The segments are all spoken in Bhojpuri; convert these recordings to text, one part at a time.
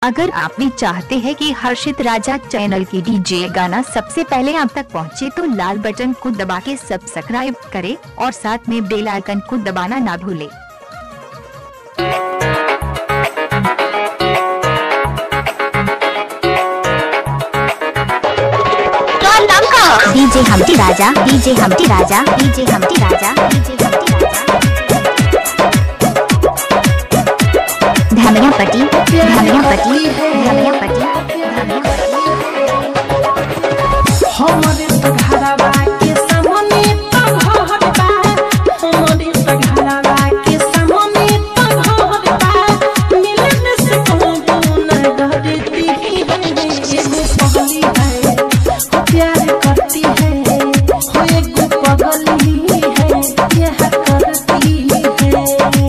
अगर आप भी चाहते हैं कि हर्षित राजा चैनल की डीजे गाना सबसे पहले आप तक पहुंचे, तो लाल बटन को दबा के सब्सक्राइब करें और साथ में बेल आइकन को दबाना ना भूलें। डीजे हमटी राजा, डीजे हमटी राजा, डीजे हमटी राजा, डीजे हमटी राजा। धमिया पटी, धमिया पटी, धमिया पटी, धमिया पटी। हमारे घरवा के सामने घर बा, हमारे घरवा के सामने घर बा। मिलन से कहूँ न डरती है, एगो पगली है वो प्यार करती है, हो एगो पगली है यह करती है।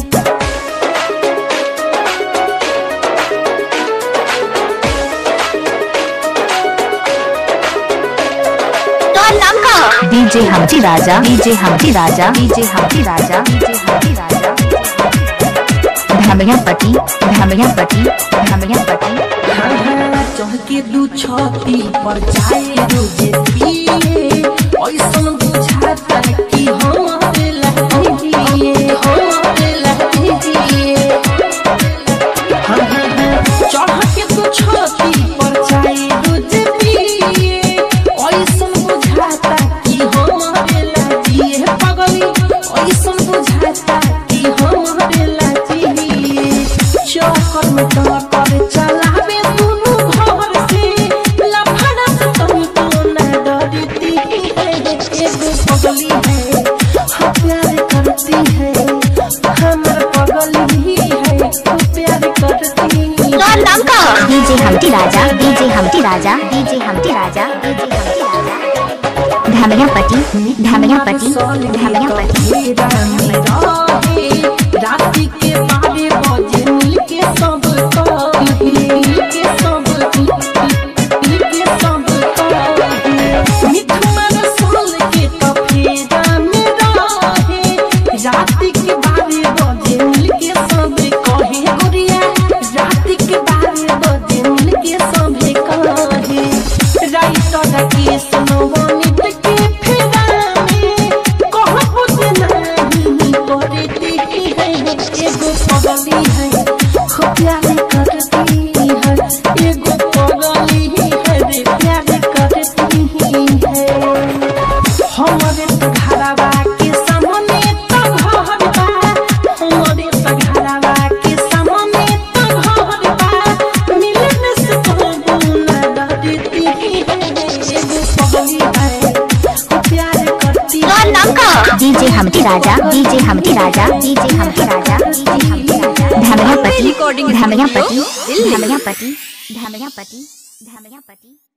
डीजे हमटी राजा, डीजे हमटी राजा, डीजे हमटी राजा, डीजे हमटी राजा। धमिया पटी, धमिया पटी, धमिया पटी। चढ़ के दू छाती पर जाए रोजे पिए, ऐसन बुझाता कि हमारे लहरिए, हमारे लहरिए। चढ़ के दू छाती पर जाए रोजे पिए, ऐसन बुझाता कि हमारे लहरिए। पगली ऐसन बुझाता कि हमारे लहरिए। चक्कर में टक्कर चलावे दोनों घर से, लफड़ा से तुमको न डरती है, एगो पगली है वो प्यार करती है, हमर पगली है वो प्यार करती है। डीजे हमटी राजा, डीजे हमटी राजा, डीजे हमटी राजा, डीजे हमटी राजा। धमिया पटी, धमिया पटी, धमिया पटी। रात्रि के 12 बजे मिलके सब कहे, मिलके सब कहे। मिठुआ रसोल के तो फेरा में रहे, रात्रि के 12 बजे मिलके सब कहे। गुड़िया रात्रि के 12 बजे मिलके सब कहे। राइटर के सुनवानित के फेरा में कहबो से नहीं करती है, एगो पगली है वो प्यार करती है, एगो पगली है रे प्यार करती है। हमारे घरवा के सामने घर बा, हमारे घरवा के सामने घर बा। मिलन से कहूँ न डरती है, एगो पगली है वो प्यार करती है। डीजे हमटी राजा, डीजे हमटी राजा, डीजे हमटी राजा, डीजे हमटी राजा। धमिया पटी, धमिया पटी, धमिया पटी, धमिया पटी, धमिया पटी।